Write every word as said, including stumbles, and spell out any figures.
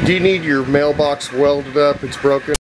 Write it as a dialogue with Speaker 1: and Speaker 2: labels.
Speaker 1: Do you need your mailbox welded up? It's broken.